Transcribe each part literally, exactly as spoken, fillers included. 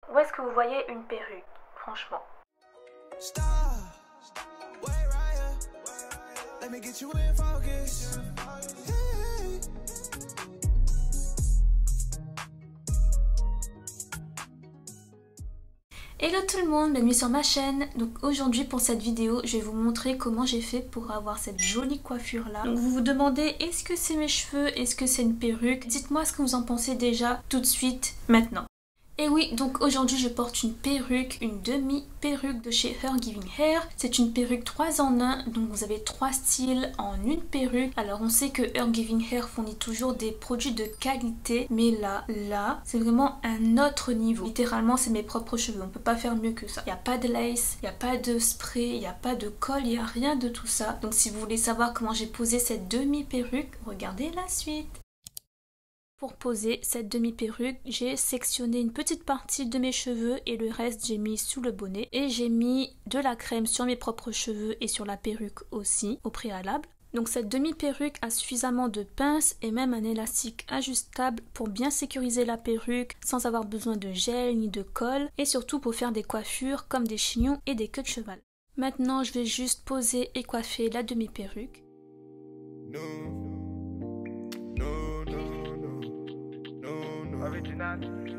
Où est-ce que vous voyez une perruque, franchement? Hello tout le monde, bienvenue sur ma chaîne. Donc aujourd'hui pour cette vidéo, je vais vous montrer comment j'ai fait pour avoir cette jolie coiffure là. Donc vous vous demandez, est-ce que c'est mes cheveux, est-ce que c'est une perruque? Dites-moi ce que vous en pensez déjà tout de suite, maintenant. Et oui, donc aujourd'hui je porte une perruque, une demi-perruque de chez Her Giving Hair. C'est une perruque trois en un, donc vous avez trois styles en une perruque. Alors on sait que Her Giving Hair fournit toujours des produits de qualité, mais là, là, c'est vraiment un autre niveau. Littéralement, c'est mes propres cheveux, on peut pas faire mieux que ça. Il n'y a pas de lace, il n'y a pas de spray, il n'y a pas de colle, il n'y a rien de tout ça. Donc si vous voulez savoir comment j'ai posé cette demi-perruque, regardez la suite. Pour poser cette demi-perruque, j'ai sectionné une petite partie de mes cheveux et le reste j'ai mis sous le bonnet. Et j'ai mis de la crème sur mes propres cheveux et sur la perruque aussi, au préalable. Donc cette demi-perruque a suffisamment de pinces et même un élastique ajustable pour bien sécuriser la perruque sans avoir besoin de gel ni de colle. Et surtout pour faire des coiffures comme des chignons et des queues de cheval. Maintenant je vais juste poser et coiffer la demi-perruque. No. Original.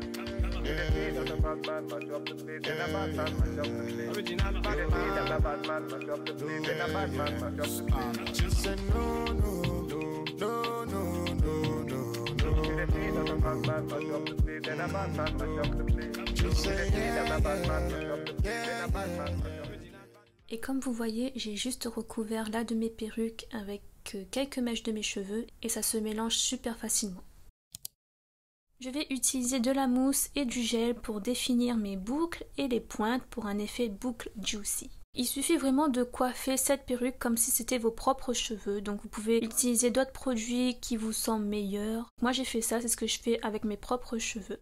Et comme vous voyez, j'ai juste recouvert là de mes perruques avec quelques mèches de mes cheveux et ça se mélange super facilement. Je vais utiliser de la mousse et du gel pour définir mes boucles et les pointes pour un effet boucle juicy. Il suffit vraiment de coiffer cette perruque comme si c'était vos propres cheveux, donc vous pouvez utiliser d'autres produits qui vous semblent meilleurs. Moi j'ai fait ça, c'est ce que je fais avec mes propres cheveux.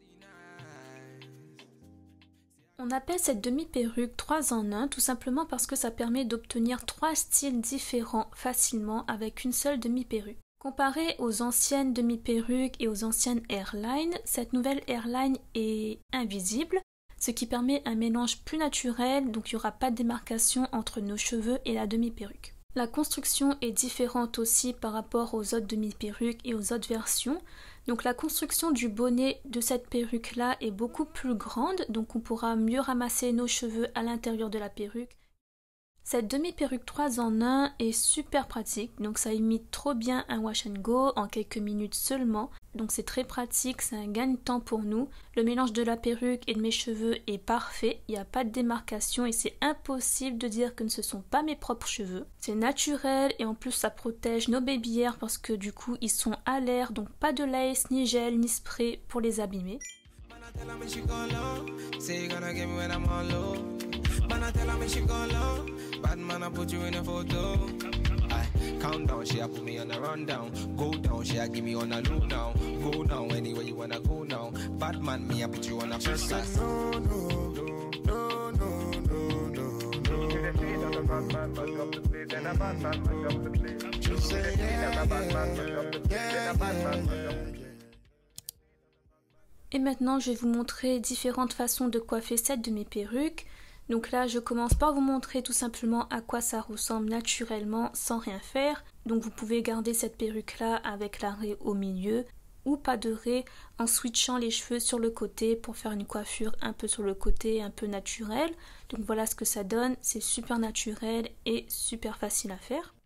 On appelle cette demi-perruque trois en un tout simplement parce que ça permet d'obtenir trois styles différents facilement avec une seule demi-perruque. Comparé aux anciennes demi-perruques et aux anciennes airline, cette nouvelle airline est invisible, ce qui permet un mélange plus naturel, donc il n'y aura pas de démarcation entre nos cheveux et la demi-perruque. La construction est différente aussi par rapport aux autres demi-perruques et aux autres versions. Donc la construction du bonnet de cette perruque là est beaucoup plus grande, donc on pourra mieux ramasser nos cheveux à l'intérieur de la perruque. Cette demi-perruque trois en un est super pratique, donc ça imite trop bien un wash and go en quelques minutes seulement. Donc c'est très pratique, c'est un gain de temps pour nous. Le mélange de la perruque et de mes cheveux est parfait, il n'y a pas de démarcation et c'est impossible de dire que ce ne sont pas mes propres cheveux. C'est naturel et en plus ça protège nos baby hairs parce que du coup ils sont à l'air, donc pas de lace, ni gel, ni spray pour les abîmer. Bad man, I put you in a photo. I count down, she a put me on a rundown. Go down, she a give me on a loop now. Go down anywhere you wanna go now. Bad man, me I put you on a first class. No, no, no, no, no, no, no, no. Et maintenant, je vais vous montrer différentes façons de coiffer cette demi-perruque. Donc là, je commence par vous montrer tout simplement à quoi ça ressemble naturellement sans rien faire. Donc vous pouvez garder cette perruque là avec la raie au milieu ou pas de raie en switchant les cheveux sur le côté pour faire une coiffure un peu sur le côté, un peu naturelle. Donc voilà ce que ça donne, c'est super naturel et super facile à faire.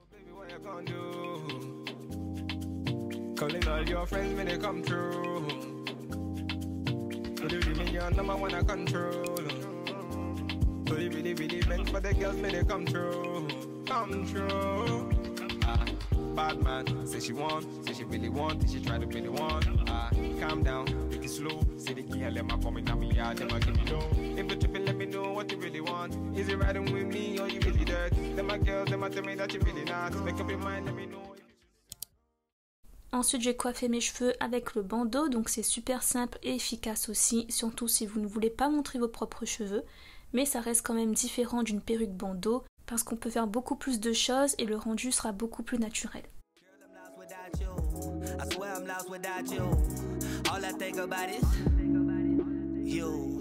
So you really, really meant for the girls, may they come true, come true. Ah, bad man, say she want, say she really want, say she try to really want. Ah, calm down, take it slow. Say the girl, let me come in, me yard, let me give me low. If you tripping, let me know what you really want. Is it riding with me or you really dirt? Them my girls, them tell me that you really not. Make up your mind, let me know. Ensuite, j'ai coiffé mes cheveux avec le bandeau, donc c'est super simple et efficace aussi, surtout si vous ne voulez pas montrer vos propres cheveux. Mais ça reste quand même différent d'une perruque bandeau parce qu'on peut faire beaucoup plus de choses et le rendu sera beaucoup plus naturel. I swear I'm lost without you. All I think about is you.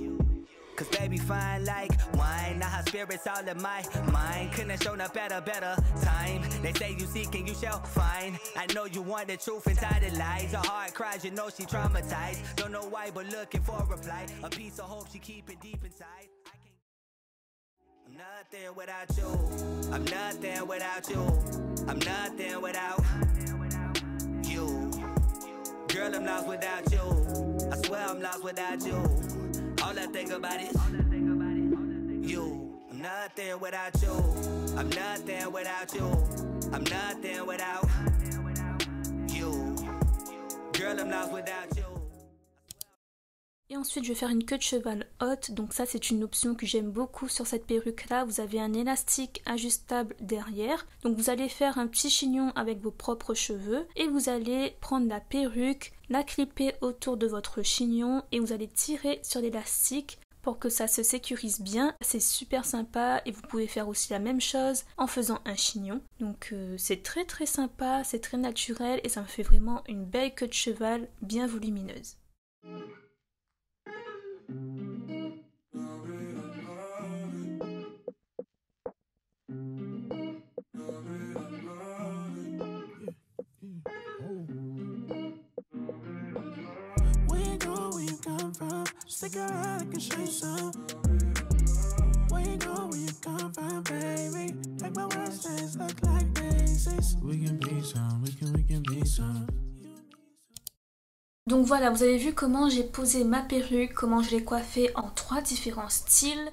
cause baby fine like wine. Now her spirit's all in my mind. Couldn't have shown a better, better time. They say you seek and you shall find. I know you want the truth inside the lies. Her heart cries, you know she traumatized. Don't know why, but looking for a reply. A piece of hope she keep it deep inside. I'm nothing without you. I'm nothing without you. I'm nothing without you. Girl, I'm lost without you. I swear I'm lost without you. All I think about is you. I'm nothing without you. I'm nothing without you. I'm nothing without you. Girl, I'm lost without you. Et ensuite je vais faire une queue de cheval haute, donc ça c'est une option que j'aime beaucoup sur cette perruque là. Vous avez un élastique ajustable derrière, donc vous allez faire un petit chignon avec vos propres cheveux et vous allez prendre la perruque, la clipper autour de votre chignon et vous allez tirer sur l'élastique pour que ça se sécurise bien. C'est super sympa et vous pouvez faire aussi la même chose en faisant un chignon. Donc euh, c'est très très sympa, c'est très naturel et ça me fait vraiment une belle queue de cheval bien volumineuse. Stick around, I can show you some. Where you go, where you come from, baby? Make my worst days look like daisies. We can be some, we can, we can be some. Donc voilà, vous avez vu comment j'ai posé ma perruque, comment je l'ai coiffée en trois différents styles.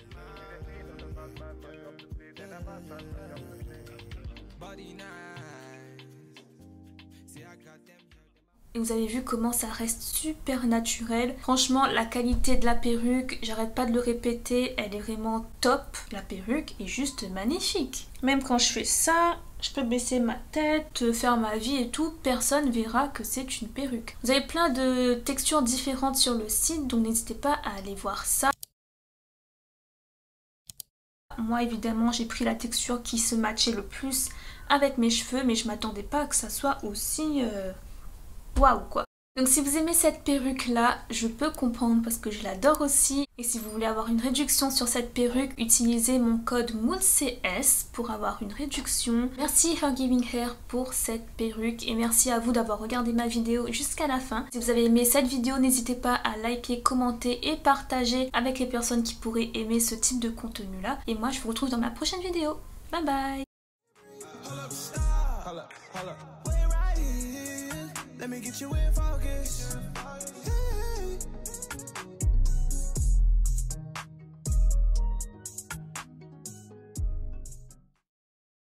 Et vous avez vu comment ça reste super naturel. Franchement, la qualité de la perruque, j'arrête pas de le répéter, elle est vraiment top. La perruque est juste magnifique. Même quand je fais ça, je peux baisser ma tête, faire ma vie et tout, personne verra que c'est une perruque. Vous avez plein de textures différentes sur le site, donc n'hésitez pas à aller voir ça. Moi évidemment j'ai pris la texture qui se matchait le plus avec mes cheveux, mais je m'attendais pas à que ça soit aussi... Euh... waouh quoi. Donc si vous aimez cette perruque là, je peux comprendre parce que je l'adore aussi. Et si vous voulez avoir une réduction sur cette perruque, utilisez mon code moule C S pour avoir une réduction. Merci Hergiving Hair pour cette perruque et merci à vous d'avoir regardé ma vidéo jusqu'à la fin. Si vous avez aimé cette vidéo, n'hésitez pas à liker, commenter et partager avec les personnes qui pourraient aimer ce type de contenu là. Et moi je vous retrouve dans ma prochaine vidéo. Bye bye. Let me get you in focus.